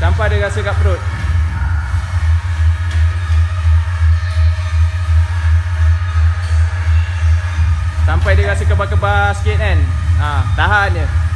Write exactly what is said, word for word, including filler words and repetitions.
Nampak dia rasa kat perut. Sampai dia rasa kebas-kebas sikit kan. Ha, tahan je.